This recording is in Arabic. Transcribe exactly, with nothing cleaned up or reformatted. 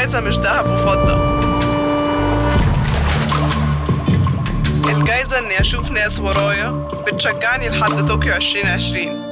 الجايزة مش دهب وفضة، الجايزة إني أشوف ناس ورايا بتشجعني لحد طوكيو عشرين عشرين.